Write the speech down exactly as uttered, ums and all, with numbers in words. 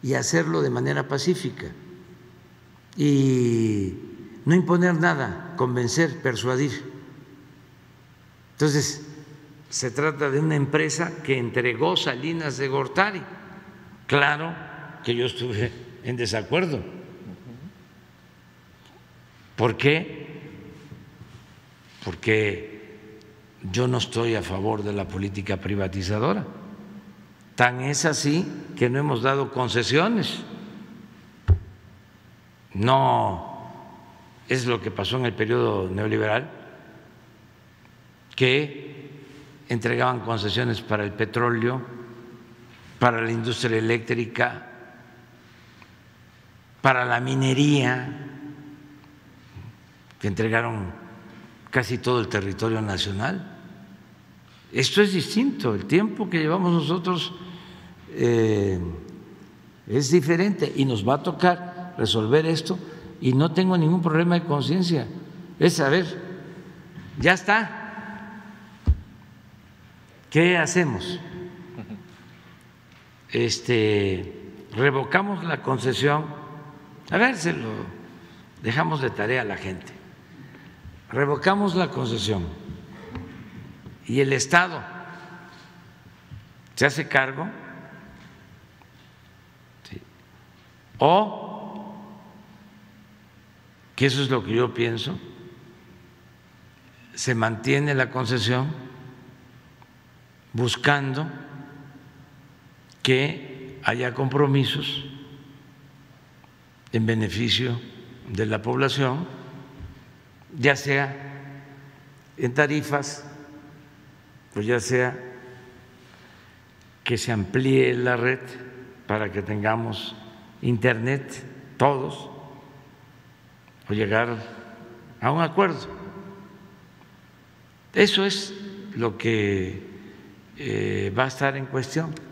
y hacerlo de manera pacífica y no imponer nada, convencer, persuadir. Entonces, se trata de una empresa que entregó Salinas de Gortari. Claro que yo estuve en desacuerdo. ¿Por qué? Porque yo no estoy a favor de la política privatizadora. Tan es así que no hemos dado concesiones. No es lo que pasó en el periodo neoliberal, que entregaban concesiones para el petróleo, para la industria eléctrica, para la minería, que entregaron casi todo el territorio nacional. Esto es distinto, el tiempo que llevamos nosotros eh, es diferente y nos va a tocar resolver esto y no tengo ningún problema de conciencia. Es saber, ya está. ¿Qué hacemos? Este, revocamos la concesión. A ver, se lo dejamos de tarea a la gente. Revocamos la concesión y el Estado se hace cargo, ¿sí? O, que eso es lo que yo pienso, se mantiene la concesión buscando que haya compromisos en beneficio de la población, ya sea en tarifas, o ya sea que se amplíe la red para que tengamos internet todos, o llegar a un acuerdo. Eso es lo que Eh, va a estar en cuestión.